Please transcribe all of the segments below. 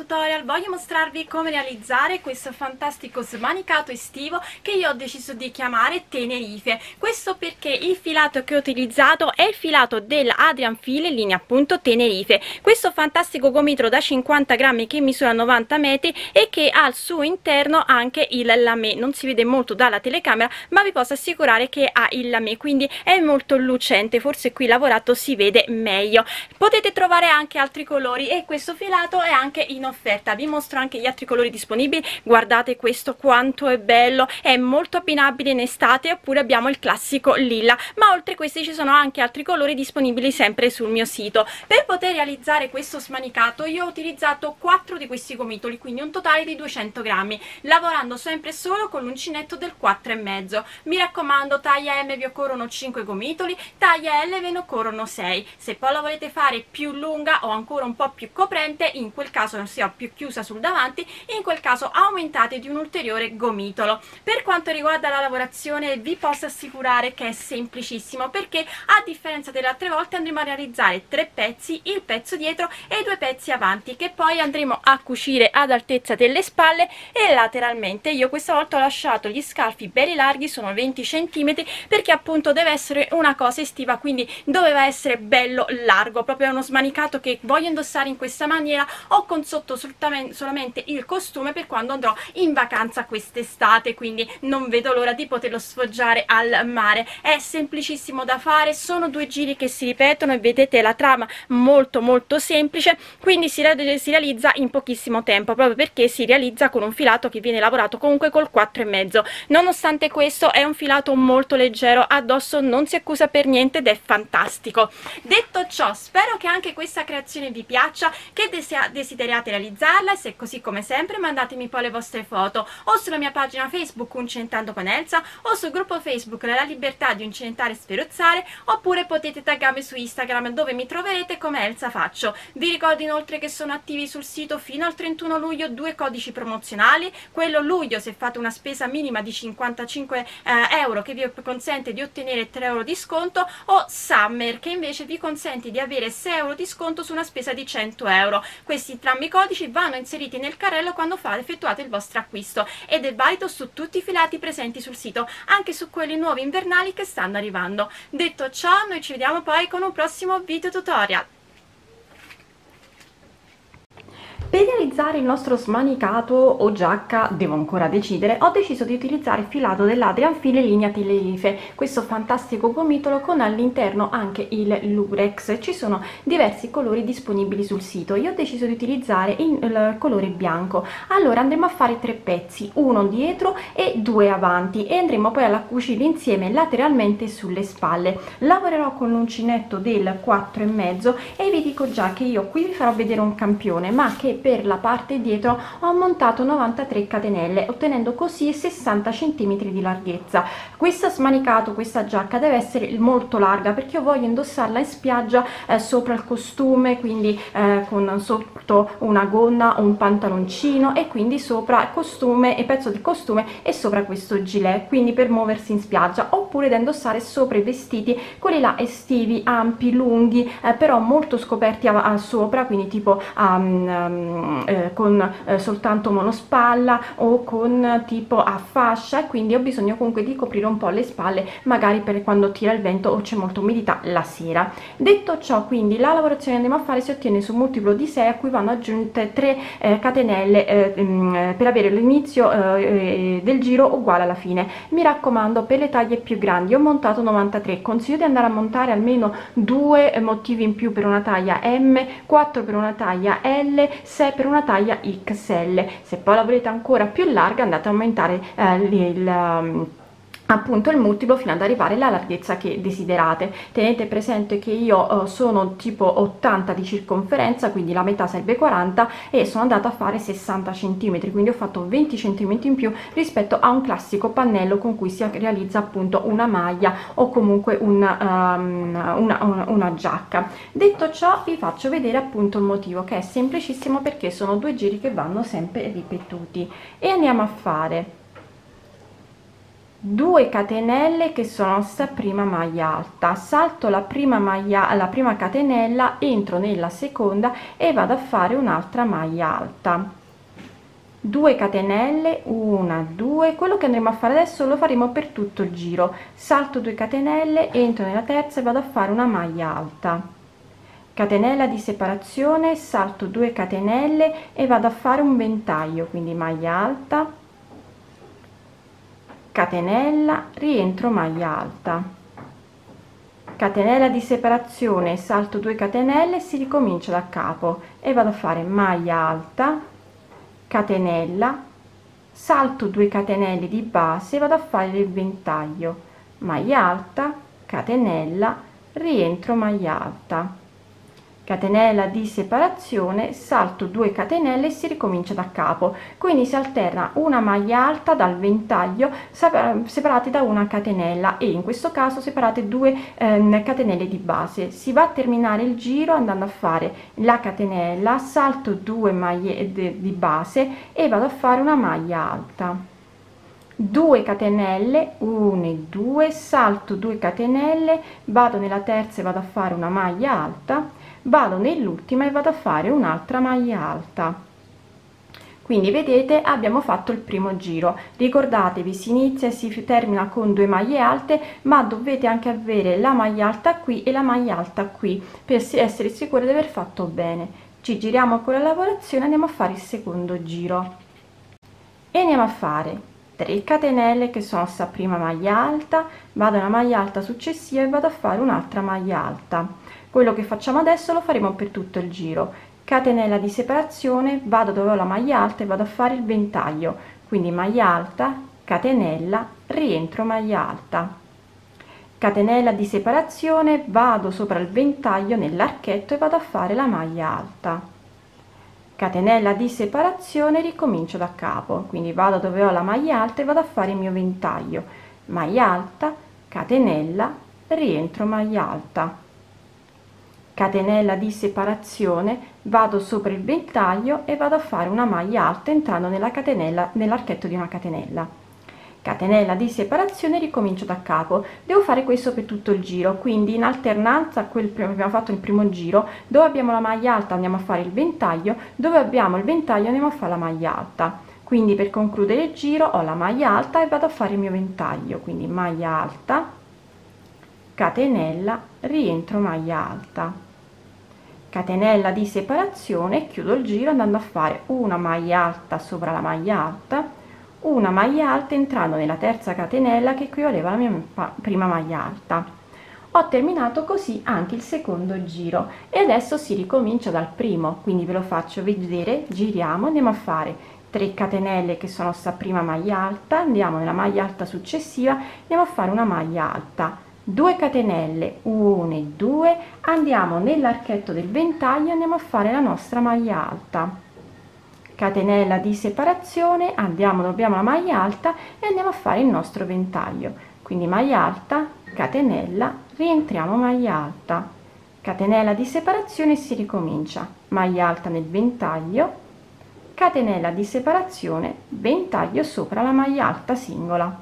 tutorial voglio mostrarvi come realizzare questo fantastico smanicato estivo che io ho deciso di chiamare Tenerife. Questo perché il filato che ho utilizzato è il filato dell'Adrian Fil in linea appunto Tenerife, questo fantastico gomitolo da 50 grammi che misura 90 metri e che ha al suo interno anche il lamé. Non si vede molto dalla telecamera, ma vi posso assicurare che ha il lamé, quindi è molto lucente, forse qui lavorato si vede meglio. Potete trovare anche altri colori e questo filato è anche in offerta. Vi mostro anche gli altri colori disponibili. Guardate questo quanto è bello, è molto abbinabile in estate, oppure abbiamo il classico lilla, ma oltre a questi ci sono anche altri colori disponibili sempre sul mio sito. Per poter realizzare questo smanicato io ho utilizzato 4 di questi gomitoli, quindi un totale di 200 grammi, lavorando sempre solo con l'uncinetto del 4,5. Mi raccomando, taglia M vi occorrono 5 gomitoli, taglia L ve ne occorrono 6. Se poi la volete fare più lunga o ancora un po' più coprente, in quel caso non sia più chiusa sul davanti, in quel caso aumentate di un ulteriore gomitolo. Per quanto riguarda la lavorazione vi posso assicurare che è semplicissimo, perché a differenza delle altre volte andremo a realizzare 3 pezzi, il pezzo dietro e 2 pezzi avanti, che poi andremo a cucire ad altezza delle spalle e lateralmente. Io questa volta ho lasciato gli scalfi belli larghi, sono 20 cm, perché appunto deve essere una cosa estiva, quindi doveva essere bello largo, proprio uno smanicato che voglio indossare in questa maniera o con sotto solamente il costume per quando andrò in vacanza quest'estate, quindi non vedo l'ora di poterlo sfoggiare al mare. È semplicissimo da fare, sono 2 giri che si ripetono e vedete la trama molto semplice, quindi si realizza in pochissimo tempo, proprio perché si realizza con un filato che viene lavorato comunque col 4,5. Nonostante questo è un filato molto leggero, addosso non si accusa per niente ed è fantastico. Detto ciò, spero che anche questa creazione vi piaccia, che desideriate realizzarla, e se è così come sempre mandatemi poi le vostre foto o sulla mia pagina Facebook Uncinetando con Elsa o sul gruppo Facebook La Libertà di Uncinetare e Sferuzzare, oppure potete taggarmi su Instagram dove mi troverete come Elsa Faccio. Vi ricordo inoltre che sono attivi sul sito fino al 31 luglio 2 codici promozionali, quello luglio se fate una spesa minima di 55 euro che vi consente di ottenere 3 euro di sconto, o Summer che invece vi consente di avere 6 euro di sconto su una spesa di 100 euro. Questi entrambi i codici vanno inseriti nel carrello quando effettuate il vostro acquisto ed è valido su tutti i filati presenti sul sito, anche su quelli nuovi invernali che stanno arrivando. Detto ciò, noi ci vediamo poi con un prossimo video tutorial. Per realizzare il nostro smanicato o giacca, devo ancora decidere, ho deciso di utilizzare il filato dell'Adrian Fil in linea Tenerife, questo fantastico gomitolo con all'interno anche il lurex. Ci sono diversi colori disponibili sul sito, io ho deciso di utilizzare il colore bianco. Allora andremo a fare 3 pezzi, uno dietro e 2 avanti, e andremo poi a cucirli insieme lateralmente sulle spalle. Lavorerò con l'uncinetto del 4,5 e vi dico già che io qui vi farò vedere un campione, ma che per la parte dietro ho montato 93 catenelle, ottenendo così 60 cm di larghezza. Questo smanicato, questa giacca deve essere molto larga perché io voglio indossarla in spiaggia sopra il costume, quindi con sotto una gonna o un pantaloncino, e quindi sopra il costume e pezzo del costume e sopra questo gilet, quindi per muoversi in spiaggia, oppure da indossare sopra i vestiti quelli là estivi, ampi, lunghi, però molto scoperti sopra, quindi tipo con soltanto monospalla o con tipo a fascia, e quindi ho bisogno comunque di coprire un po' le spalle, magari per quando tira il vento o c'è molta umidità la sera. Detto ciò, quindi la lavorazione che andiamo a fare si ottiene su un multiplo di 6 a cui vanno aggiunte 3 catenelle per avere l'inizio del giro uguale alla fine. Mi raccomando, per le taglie più grandi ho montato 93, consiglio di andare a montare almeno 2 motivi in più per una taglia M, 4 per una taglia L, 6 per una taglia XL. Se poi la volete ancora più larga andate a aumentare appunto il multiplo fino ad arrivare alla larghezza che desiderate. Tenete presente che io sono tipo 80 di circonferenza, quindi la metà sarebbe 40, e sono andata a fare 60 cm, quindi ho fatto 20 cm in più rispetto a un classico pannello con cui si realizza appunto una maglia o comunque una giacca. Detto ciò, vi faccio vedere appunto il motivo, che è semplicissimo perché sono 2 giri che vanno sempre ripetuti, e andiamo a fare 2 catenelle che sono sta prima maglia alta, salto la prima catenella, entro nella seconda e vado a fare un'altra maglia alta, 2 catenelle, 1 2. Quello che andremo a fare adesso lo faremo per tutto il giro. Salto 2 catenelle, entro nella terza e vado a fare una maglia alta, catenella di separazione, salto 2 catenelle e vado a fare un ventaglio, quindi maglia alta, catenella, rientro, maglia alta, catenella di separazione, salto 2 catenelle, si ricomincia da capo e vado a fare maglia alta, catenella, salto 2 catenelle di base, vado a fare il ventaglio, maglia alta, catenella, rientro, maglia alta, catenella di separazione, salto 2 catenelle e si ricomincia da capo. Quindi si alterna una maglia alta dal ventaglio separati da una catenella, e in questo caso separate 2 catenelle di base. Si va a terminare il giro andando a fare la catenella, salto 2 maglie di base e vado a fare una maglia alta, 2 catenelle, 1 e 2, salto 2 catenelle, vado nella terza e vado a fare una maglia alta, vado nell'ultima e vado a fare un'altra maglia alta. Quindi vedete, abbiamo fatto il primo giro. Ricordatevi, si inizia e si termina con 2 maglie alte, ma dovete anche avere la maglia alta qui e la maglia alta qui per essere sicuri di aver fatto bene. Ci giriamo con la lavorazione, andiamo a fare il secondo giro e andiamo a fare 3 catenelle che sono sta prima maglia alta, vado nella maglia alta successiva e vado a fare un'altra maglia alta. Quello che facciamo adesso lo faremo per tutto il giro. Catenella di separazione, vado dove ho la maglia alta e vado a fare il ventaglio, quindi maglia alta, catenella, rientro, maglia alta, catenella di separazione, vado sopra il ventaglio nell'archetto e vado a fare la maglia alta, catenella di separazione, ricomincio da capo, quindi vado dove ho la maglia alta e vado a fare il mio ventaglio, maglia alta, catenella, rientro, maglia alta, catenella di separazione, vado sopra il ventaglio e vado a fare una maglia alta entrando nella catenella, nell'archetto di una catenella, catenella di separazione, ricomincio da capo. Devo fare questo per tutto il giro, quindi in alternanza a quel che abbiamo fatto il primo giro, dove abbiamo la maglia alta andiamo a fare il ventaglio, dove abbiamo il ventaglio andiamo a fare la maglia alta. Quindi per concludere il giro ho la maglia alta e vado a fare il mio ventaglio, quindi maglia alta, catenella, rientro, maglia alta, catenella di separazione, chiudo il giro andando a fare una maglia alta sopra la maglia alta, una maglia alta entrando nella terza catenella che equivaleva alla mia prima maglia alta. Ho terminato così anche il secondo giro e adesso si ricomincia dal primo, quindi ve lo faccio vedere. Giriamo, andiamo a fare 3 catenelle che sono sta prima maglia alta, andiamo nella maglia alta successiva, andiamo a fare una maglia alta, 2 catenelle, 1 e 2, andiamo nell'archetto del ventaglio, andiamo a fare la nostra maglia alta, catenella di separazione, andiamo dove abbiamo la maglia alta e andiamo a fare il nostro ventaglio, quindi maglia alta, catenella, rientriamo, maglia alta, catenella di separazione e si ricomincia, maglia alta nel ventaglio, catenella di separazione, ventaglio sopra la maglia alta singola,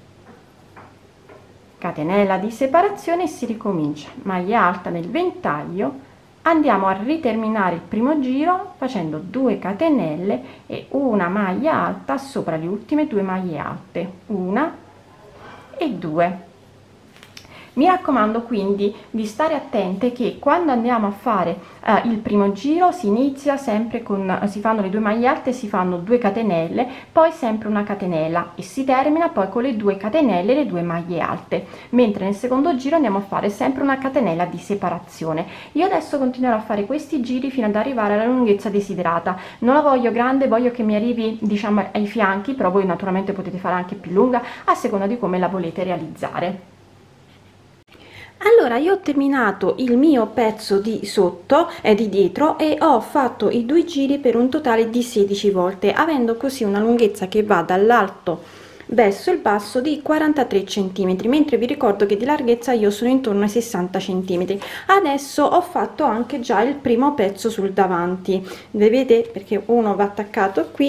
catenella di separazione e si ricomincia, maglia alta nel ventaglio, andiamo a riterminare il primo giro facendo 2 catenelle e una maglia alta sopra le ultime 2 maglie alte, 1 e 2. Mi raccomando quindi di stare attente che quando andiamo a fare il primo giro si inizia sempre con, si fanno le 2 maglie alte, si fanno 2 catenelle, poi sempre una catenella e si termina poi con le 2 catenelle e le 2 maglie alte, mentre nel secondo giro andiamo a fare sempre una catenella di separazione. Io adesso continuerò a fare questi giri fino ad arrivare alla lunghezza desiderata. Non la voglio grande, voglio che mi arrivi diciamo ai fianchi, però voi naturalmente potete fare anche più lunga a seconda di come la volete realizzare. Allora, io ho terminato il mio pezzo di sotto di dietro e ho fatto i 2 giri per un totale di 16 volte, avendo così una lunghezza che va dall'alto verso il basso di 43 cm, mentre vi ricordo che di larghezza io sono intorno ai 60 cm. Adesso ho fatto anche già il primo pezzo sul davanti, vedete, perché uno va attaccato qui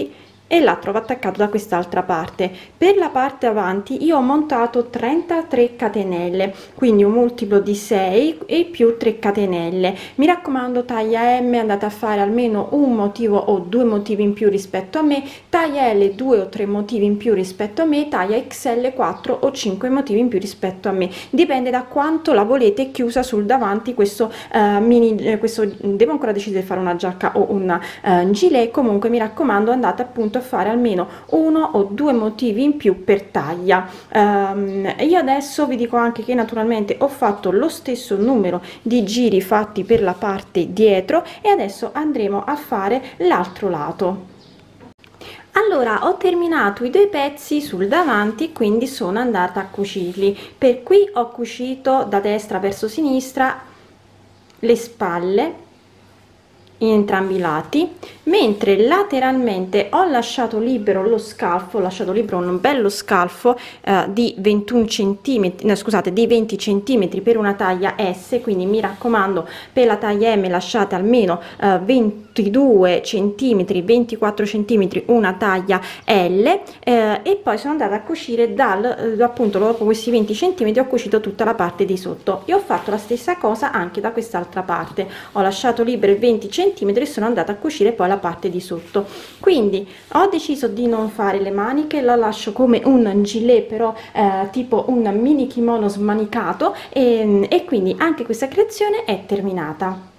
e l'altro va attaccato da quest'altra parte. Per la parte avanti io ho montato 33 catenelle, quindi un multiplo di 6 e più 3 catenelle. Mi raccomando, taglia M andate a fare almeno un motivo o 2 motivi in più rispetto a me, taglia L 2 o 3 motivi in più rispetto a me, taglia XL 4 o 5 motivi in più rispetto a me, dipende da quanto la volete chiusa sul davanti. Questo questo devo ancora decidere di fare una giacca o un gilet. Comunque mi raccomando, andate appunto a fare almeno 1 o 2 motivi in più per taglia. Io adesso vi dico anche che naturalmente ho fatto lo stesso numero di giri fatti per la parte dietro e adesso andremo a fare l'altro lato. Allora, ho terminato i 2 pezzi sul davanti, quindi sono andata a cucirli. Per qui ho cucito da destra verso sinistra le spalle in entrambi i lati, mentre lateralmente ho lasciato libero lo scalfo, ho lasciato libero un bello scalfo di 21 centimetri, no, scusate, di 20 centimetri per una taglia S, quindi mi raccomando, per la taglia M lasciate almeno 22 centimetri, 24 centimetri una taglia L, e poi sono andata a cucire appunto dopo questi 20 centimetri ho cucito tutta la parte di sotto, e ho fatto la stessa cosa anche da quest'altra parte, ho lasciato libero i 20 centimetri e sono andata a cucire poi la parte di sotto. Quindi ho deciso di non fare le maniche, la lascio come un gilet, però tipo un mini kimono smanicato, e quindi anche questa creazione è terminata.